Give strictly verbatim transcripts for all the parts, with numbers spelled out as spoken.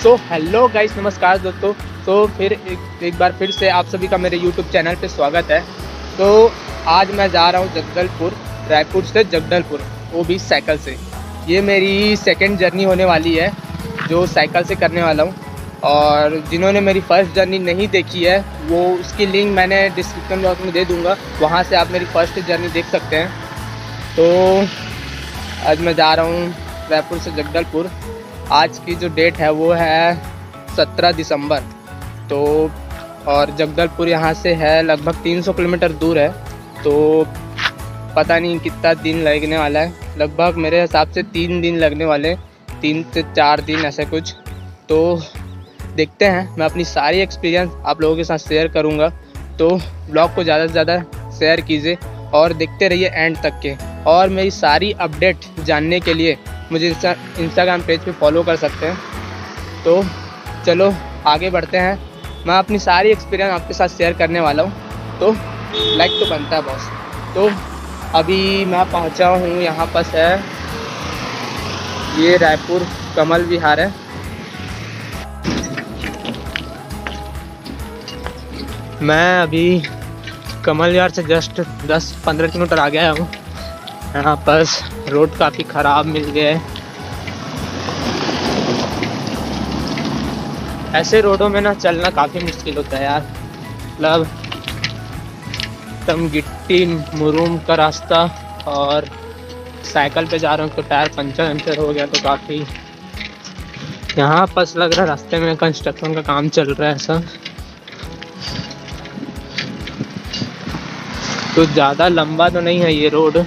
तो hello guys, नमस्कार दोस्तों। तो फिर एक, एक बार फिर से आप सभी का मेरे यूट्यूब चैनल पे स्वागत है। तो आज मैं जा रहा हूँ जगदलपुर, रायपुर से जगदलपुर, वो भी साइकिल से। ये मेरी सेकंड जर्नी होने वाली है जो साइकिल से करने वाला हूँ। और जिन्होंने मेरी फ़र्स्ट जर्नी नहीं देखी है वो उसकी लिंक मैंने डिस्क्रिप्शन बॉक्स में दे दूँगा, वहाँ से आप मेरी फ़र्स्ट जर्नी देख सकते हैं। तो आज मैं जा रहा हूँ रायपुर से जगदलपुर। आज की जो डेट है वो है सत्रह दिसंबर। तो और जगदलपुर यहाँ से है लगभग तीन सौ किलोमीटर दूर है। तो पता नहीं कितना दिन लगने वाला है, लगभग मेरे हिसाब से तीन दिन लगने वाले, तीन से चार दिन ऐसे कुछ। तो देखते हैं, मैं अपनी सारी एक्सपीरियंस आप लोगों के साथ शेयर करूँगा। तो ब्लॉग को ज़्यादा से ज़्यादा शेयर कीजिए और देखते रहिए एंड तक के। और मेरी सारी अपडेट जानने के लिए मुझे इंस्टा इंस्टाग्राम पेज पे फॉलो कर सकते हैं। तो चलो आगे बढ़ते हैं, मैं अपनी सारी एक्सपीरियंस आपके साथ शेयर करने वाला हूँ। तो लाइक तो बनता है बॉस। तो अभी मैं पहुँचा हूँ, यहाँ पास है ये रायपुर कमल विहार है। मैं अभी कमल विहार से जस्ट दस पंद्रह किलोमीटर आ गया हूँ। यहाँ पास रोड काफ़ी ख़राब मिल गया है। ऐसे रोडों में ना चलना काफ़ी मुश्किल होता है यार, मतलब एकदम गिट्टी मुरूम का रास्ता। और साइकिल पे जा रहा हूँ तो टायर पंचर पंचर हो गया, तो काफ़ी यहाँ पास लग रहा है रास्ते में कंस्ट्रक्शन का काम चल रहा है ऐसा। तो ज़्यादा लंबा तो नहीं है ये रोड,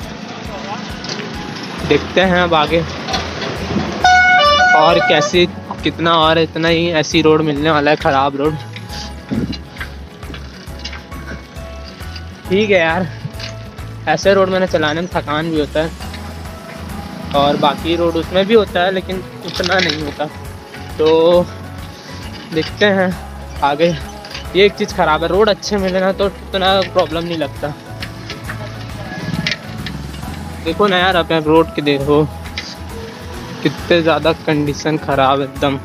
देखते हैं अब आगे और कैसे कितना और इतना ही ऐसी रोड मिलने वाला है, ख़राब रोड। ठीक है यार, ऐसे रोड मैंने चलाने में थकान भी होता है और बाकी रोड उसमें भी होता है लेकिन उतना नहीं होता। तो देखते हैं आगे। ये एक चीज़ ख़राब है, रोड अच्छे मिले ना तो उतना प्रॉब्लम नहीं लगता। देखो ना यार, अपने रोड के देखो कितने ज़्यादा कंडीशन ख़राब एकदम।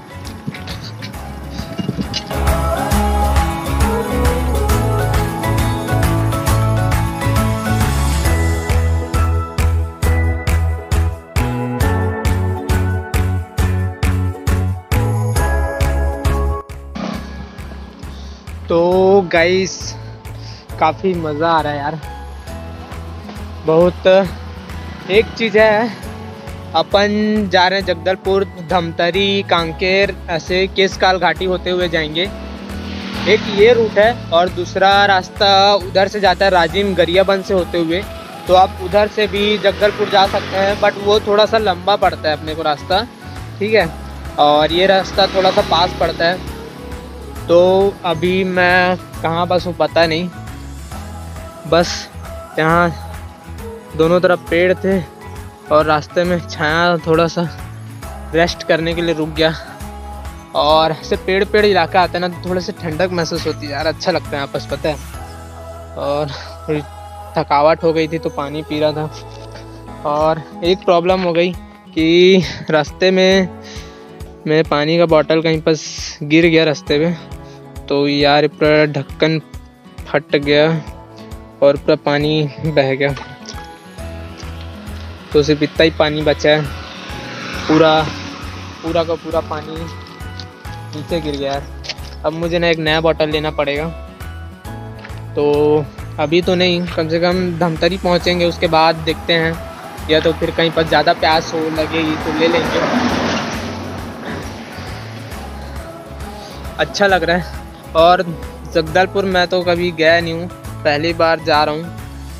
तो गाइस काफ़ी मज़ा आ रहा है यार, बहुत। एक चीज़ है, अपन जा रहे हैं जगदलपुर, धमतरी, कांकेर, ऐसे केसकाल घाटी होते हुए जाएंगे। एक ये रूट है और दूसरा रास्ता उधर से जाता है राजिम गरियाबंद से होते हुए। तो आप उधर से भी जगदलपुर जा सकते हैं, बट वो थोड़ा सा लंबा पड़ता है अपने को रास्ता, ठीक है। और ये रास्ता थोड़ा सा पास पड़ता है। तो अभी मैं कहाँ बस हूँ पता नहीं, बस यहाँ दोनों तरफ पेड़ थे और रास्ते में छाया, थोड़ा सा रेस्ट करने के लिए रुक गया। और ऐसे पेड़ पेड़ इलाका आता है ना तो थोड़े से ठंडक महसूस होती है यार, अच्छा लगता है आपस, पता है। और थोड़ी थकावट हो गई थी तो पानी पी रहा था। और एक प्रॉब्लम हो गई कि रास्ते में मैं पानी का बॉटल कहीं पर गिर गया रास्ते में, तो यार पूरा ढक्कन फट गया और पूरा पानी बह गया। तो सिर्फ इतना ही पानी बचा है, पूरा पूरा का पूरा पानी नीचे गिर गया यार। अब मुझे ना एक नया बोतल लेना पड़ेगा। तो अभी तो नहीं, कम से कम धमतरी पहुंचेंगे उसके बाद देखते हैं, या तो फिर कहीं पर ज़्यादा प्यास हो लगेगी तो ले लेंगे। अच्छा लग रहा है। और जगदलपुर मैं तो कभी गया नहीं हूँ, पहली बार जा रहा हूँ।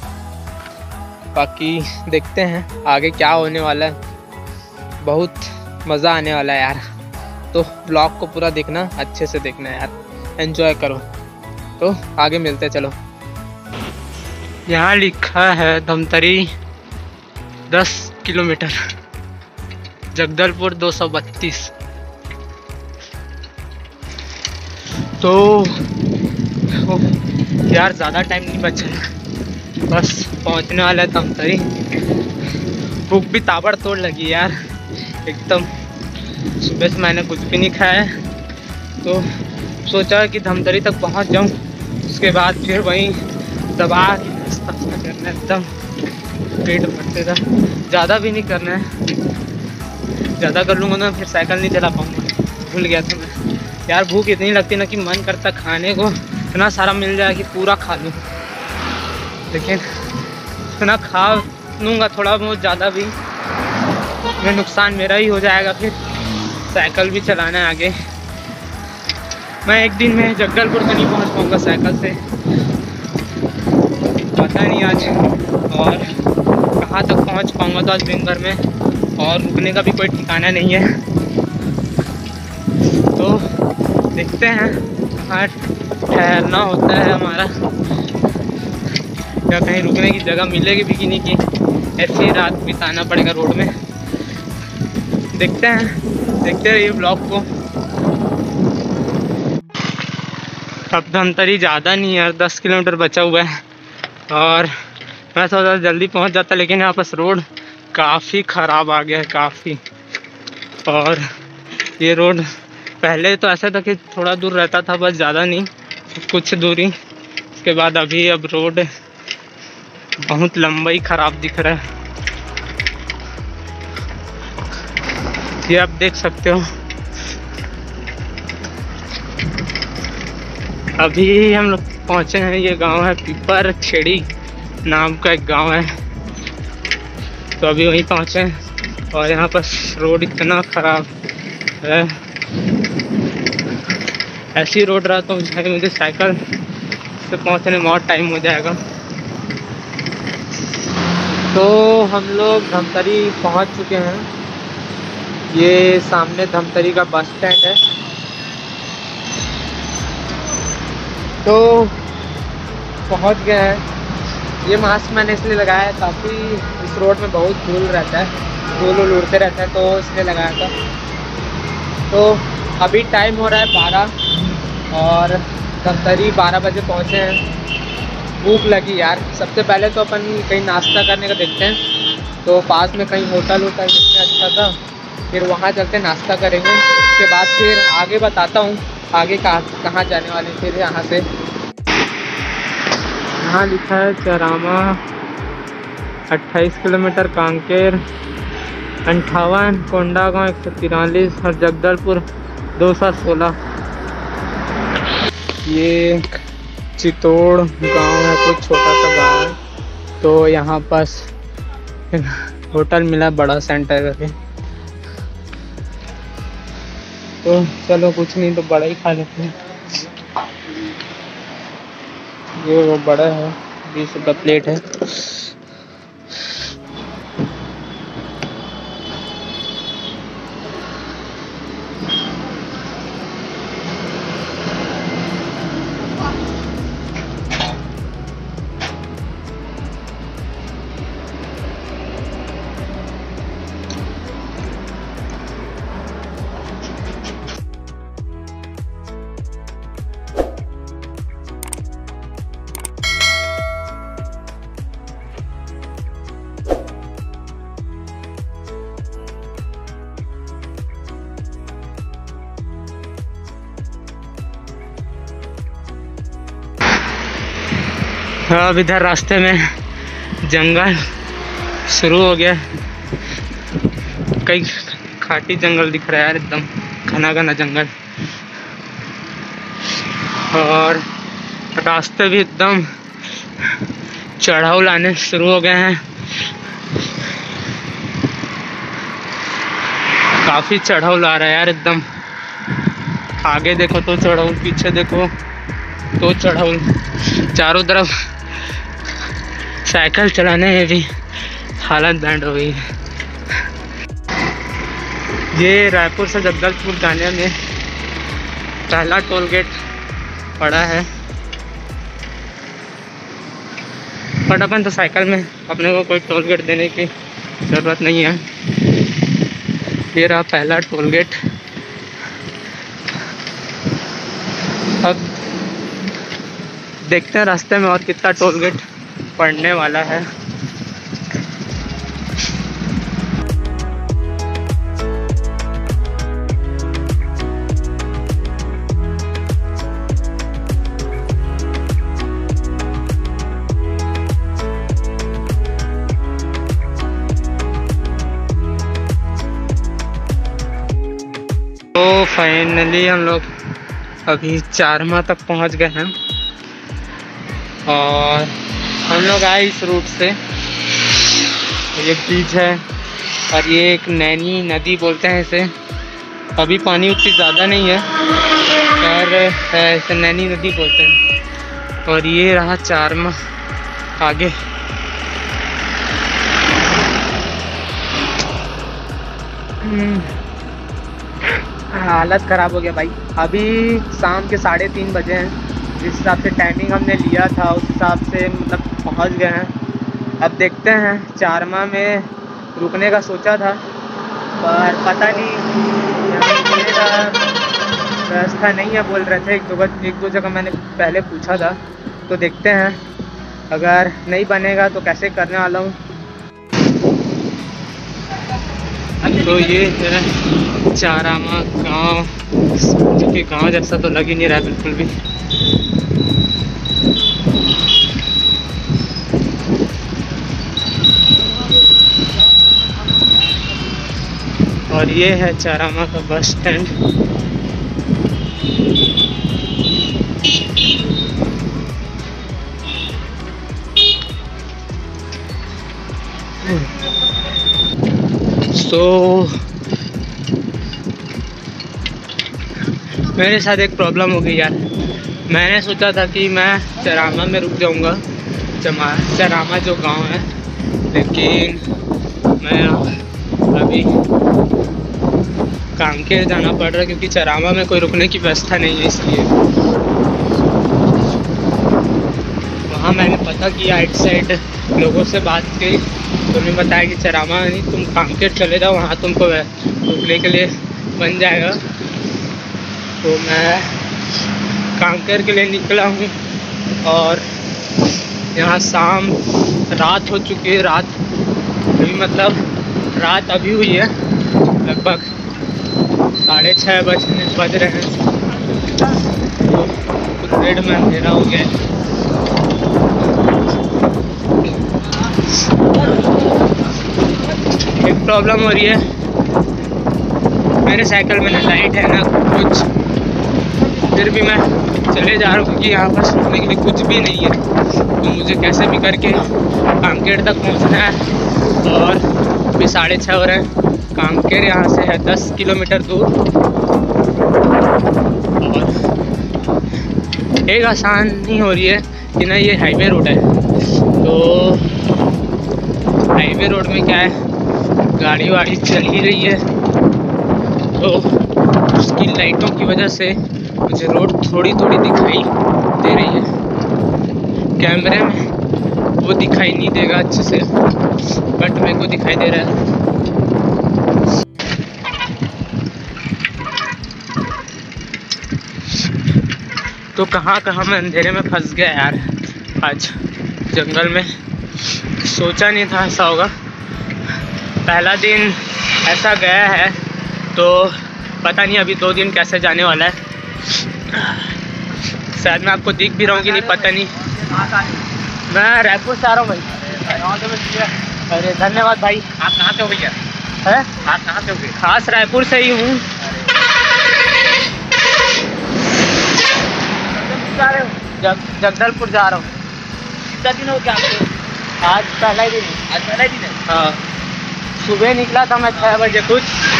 बाकी देखते हैं आगे क्या होने वाला है, बहुत मज़ा आने वाला है यार। तो ब्लॉग को पूरा देखना, अच्छे से देखना यार, एंजॉय करो। तो आगे मिलते चलो। यहाँ लिखा है धमतरी दस किलोमीटर, जगदलपुर दो सौ बत्तीस। तो यार ज़्यादा टाइम नहीं बचा है, बस पहुंचने वाला है धमतरी। भूख भी ताबड़तोड़ लगी यार एकदम। सुबह से मैंने कुछ भी नहीं खाया है, तो सोचा कि धमतरी तक पहुंच जाऊं, उसके बाद फिर वहीं दबा के नाश्ता करना है, एकदम पेट भरते था। ज़्यादा भी नहीं करना है, ज़्यादा कर लूँगा ना फिर साइकिल नहीं चला पाऊँगा। भूल गया था मैं यार, भूख इतनी लगती ना कि मन करता खाने को इतना सारा मिल जाए कि पूरा खा लूँ, लेकिन इतना खा लूँगा थोड़ा बहुत, ज़्यादा भी मैं नुकसान मेरा ही हो जाएगा। फिर साइकिल भी चलाना है आगे, मैं एक दिन में जगदलपुर तो नहीं पहुंच पाऊंगा साइकिल से, पता नहीं आज और कहाँ तक पहुंच पाऊंगा। तो आज दिन भर में और रुकने का भी कोई ठिकाना नहीं है, तो देखते हैं कहाँ ठहरना होता है हमारा, या कहीं रुकने की जगह मिलेगी भी कि नहीं, कि ऐसे ही रात बिताना पड़ेगा रोड में। देखते हैं, देखते रहिए ब्लॉग को। अब धमतरी ज़्यादा नहीं है, दस किलोमीटर बचा हुआ है और मैं सोचा जल्दी पहुंच जाता, लेकिन यहाँ पर रोड काफ़ी ख़राब आ गया है, काफ़ी। और ये रोड पहले तो ऐसा था कि थोड़ा दूर रहता था, बस ज़्यादा नहीं, कुछ दूरी। उसके बाद अभी अब रोड बहुत लंबा ही ख़राब दिख रहा है, ये आप देख सकते हो। अभी हम लोग पहुँचे हैं, ये गांव है पीपर खेड़ी नाम का एक गांव है, तो अभी वहीं पहुँचे हैं। और यहाँ पर रोड इतना ख़राब है, ऐसी रोड रहा तो मुझे साइकिल से पहुँचने में बहुत टाइम हो जाएगा। तो हम लोग धमतरी पहुँच चुके हैं, ये सामने धमतरी का बस स्टैंड है। तो पहुंच गए हैं। ये मास्क मैंने इसलिए लगाया है ताकि इस रोड में बहुत धूल रहता है, धूल उल उड़ते रहता है, तो इसलिए लगाया था। तो अभी टाइम हो रहा है बारह और धमतरी बारह बजे पहुंचे हैं। भूख लगी यार, सबसे पहले तो अपन कहीं नाश्ता करने का देखते हैं, तो पास में कहीं होटल होटल जितना अच्छा था, फिर वहाँ चलते नाश्ता करेंगे। उसके बाद फिर आगे बताता हूँ आगे कहाँ कहाँ जाने वाले। फिर यहाँ से यहाँ लिखा है चरामा अट्ठाईस किलोमीटर, कांकेर अंठावन, कोंडागांव एक सौ तिरालीस और जगदलपुर दो सौ सोलह। ये चितौड़ गांव है, कुछ छोटा सा गांव है, तो यहाँ पास होटल मिला बड़ा सेंटर करके, तो चलो कुछ नहीं तो बड़ा ही खा लेते हैं। ये वो बड़ा है, बीस रुपये प्लेट है। अब इधर रास्ते में जंगल शुरू हो गया, कई खाटी जंगल दिख रहा है यार, एकदम घना घना जंगल। और रास्ते भी एकदम चढ़ाव लाने शुरू हो गए हैं, काफ़ी चढ़ाव ला रहा है यार एकदम। आगे देखो तो चढ़ाव, पीछे देखो तो चढ़ाव, चारों तरफ साइकिल चलाने में भी हालत बैंड हो गई है। ये रायपुर से जगदलपुर जाने में पहला टोल गेट पड़ा है, बट अपन तो साइकिल में अपने को कोई टोल गेट देने की ज़रूरत नहीं है। ये रहा पहला टोल गेट। अब देखते हैं रास्ते में और कितना टोल गेट पड़ने वाला है। फाइनली हम लोग अभी चारमा तक पहुंच गए हैं और हम लोग आए इस रूट से। ये बीच है और ये एक नैनी नदी बोलते हैं इसे। अभी पानी उतनी ज़्यादा नहीं है पर इसे नैनी नदी बोलते हैं। और ये रहा चारमा आगे। हालत ख़राब हो गया भाई। अभी शाम के साढ़े तीन बजे हैं। जिस हिसाब से टाइमिंग हमने लिया था उस हिसाब से मतलब पहुंच गए हैं। अब देखते हैं, चारमा में रुकने का सोचा था पर पता नहीं यहाँ रुकने का व्यवस्था नहीं है बोल रहे थे। एक दो एक दो जगह मैंने पहले पूछा था, तो देखते हैं अगर नहीं बनेगा तो कैसे करने वाला हूँ। तो ये है चारामा गांव, जो कि गांव जैसा तो लग ही नहीं रहा है बिल्कुल भी। और ये है चारामा का बस स्टैंड। तो मेरे साथ एक प्रॉब्लम हो गई यार। मैंने सोचा था कि मैं चारामा में रुक जाऊंगा, चमा चारामा जो गांव है, लेकिन मैं अभी कांकेर जाना पड़ रहा है क्योंकि चारामा में कोई रुकने की व्यवस्था नहीं है। इसलिए वहाँ मैंने पता किया, आइट साइड लोगों से बात की, तो उन्होंने बताया कि चारामा नहीं, तुम कांकेर चले जाओ, वहाँ तुमको रुकने के लिए बन जाएगा। तो मैं कांकेर के लिए निकला हूँ और यहाँ शाम रात हो चुकी है। रात अभी मतलब रात अभी हुई है, लगभग साढ़े छः बज बज रहे हैं। तो कुछ देर में अंधेरा हो गया है। एक प्रॉब्लम हो रही है, मेरे साइकिल में ना लाइट है ना कुछ, फिर भी मैं चले जा रहा हूँ क्योंकि यहाँ पर सोने के लिए कुछ भी नहीं है। तो मुझे कैसे भी करके कांकेर तक पहुँचना है और अभी साढ़े छः हो रहे हैं। कांकेर यहाँ से है दस किलोमीटर दूर और एक आसान नहीं हो रही है कि ना ये हाईवे रोड है। तो हाईवे रोड में क्या है, गाड़ी वाड़ी चल ही रही है, तो उसकी लाइटों की वजह से मुझे रोड थोड़ी थोड़ी दिखाई दे रही है। कैमरे में वो दिखाई नहीं देगा अच्छे से, बट मेरे को दिखाई दे रहा है। तो कहाँ कहाँ मैं अंधेरे में फंस गया यार आज जंगल में। सोचा नहीं था ऐसा होगा। पहला दिन ऐसा गया है तो पता नहीं अभी दो दिन कैसे जाने वाला है। शायद मैं आपको दिख भी रहा हूँ कि नहीं पता नहीं। मैं रायपुर से आ रहा हूँ भाई। अरे धन्यवाद भाई। आप कहाँ से हो भैया? है आप कहाँ से हो गए? खास रायपुर से ही हूँ। जा रहे हो? जग जगदलपुर जा रहा हूँ। कितना दिन हो गया आपको? आज पहला ही दिन। आज पहला ही दिन है? हाँ, सुबह निकला था मैं छः बजे कुछ,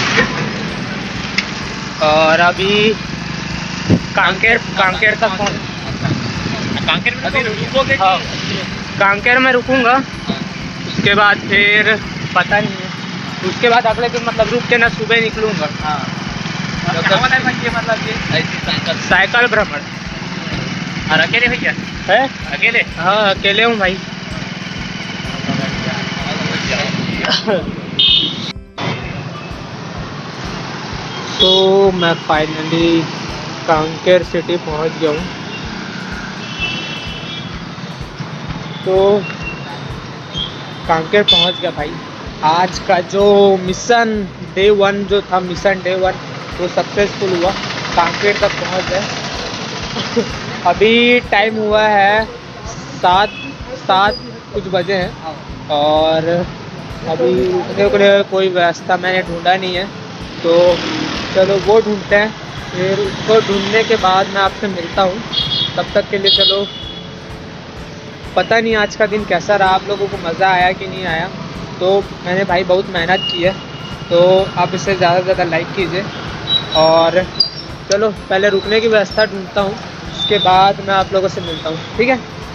और अभी कांकेर कांकेर तक पहुँच। कांकेर में अभी रुकोगे? हाँ, कांकेर में रुकूंगा। उसके बाद फिर पता नहीं है, उसके बाद अगले दिन मतलब रुक के ना सुबह निकलूँगा। हाँ, मतलब ये साइकिल भ्रमण। और अकेले भैया है? अकेले? हाँ अकेले हूँ भाई। तो मैं फाइनली कांकेर सिटी पहुँच गया हूँ। तो कांकेर पहुँच गया भाई। आज का जो मिशन डे वन जो था, मिशन डे वन वो सक्सेसफुल हुआ। कांकेर तक पहुँच गए। अभी टाइम हुआ है सात सात कुछ बजे हैं और अभी रुकने के लिए कोई व्यवस्था मैंने ढूंढा नहीं है, तो चलो वो ढूंढते हैं। फिर उसको ढूंढने के बाद मैं आपसे मिलता हूँ। तब तक के लिए चलो, पता नहीं आज का दिन कैसा रहा, आप लोगों को मज़ा आया कि नहीं आया। तो मैंने भाई बहुत मेहनत की है, तो आप इसे ज़्यादा से ज़्यादा लाइक कीजिए। और चलो पहले रुकने की व्यवस्था ढूंढता हूँ, उसके बाद मैं आप लोगों से मिलता हूँ, ठीक है।